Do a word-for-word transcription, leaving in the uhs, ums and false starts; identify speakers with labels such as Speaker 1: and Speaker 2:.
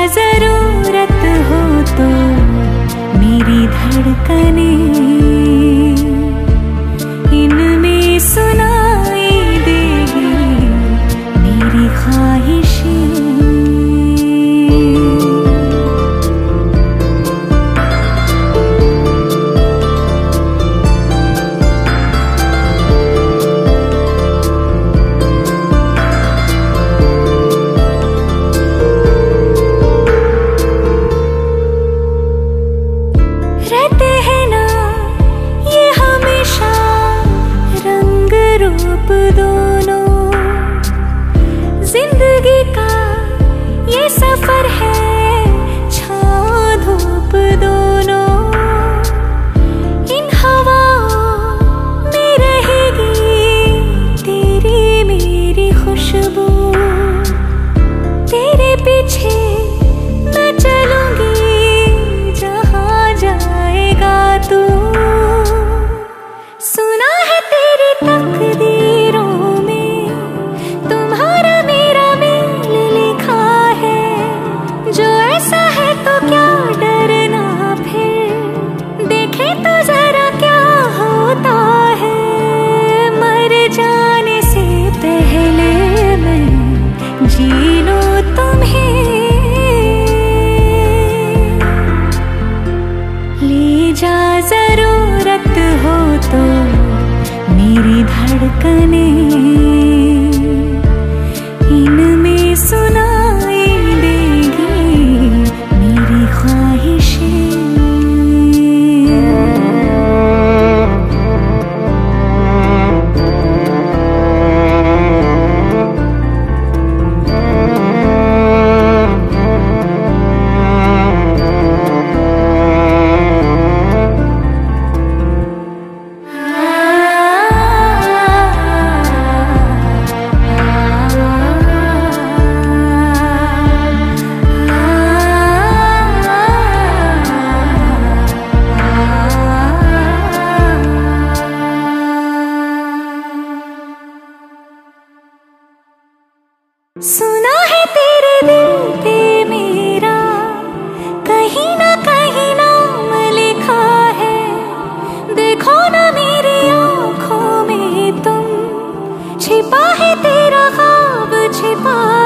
Speaker 1: जरूरत हो तो मेरी धड़कनें इनमें सुनाई देगी मेरी ख्वाहिशें। रहते हैं ना ये हमेशा रंग रूप दोनों, जिंदगी का ये सफर है छाँव धूप दोनों। इन हवाओं में रहेगी तेरी मेरी खुशबू, तेरे पीछे मैं चलूंगी जहाँ जाएगा तू। सुना है तेरी तकदीरों में तुम्हारा मेरा मेल लिखा है, जो ऐसा है तो क्या डरना फिर, देखे तो जरा क्या होता है। मर जाने से पहले मैं जी लूं तुम्हें, ले जा जरूरत हो तो मेरी धड़कनें इनमें सुनाई देगी मेरी ख्वाहिशें। सुना है तेरे दिल पे मेरा कहीं ना कहीं नाम लिखा है, देखो ना मेरी आँखों में तुम, छिपा है तेरा ख्वाब छिपा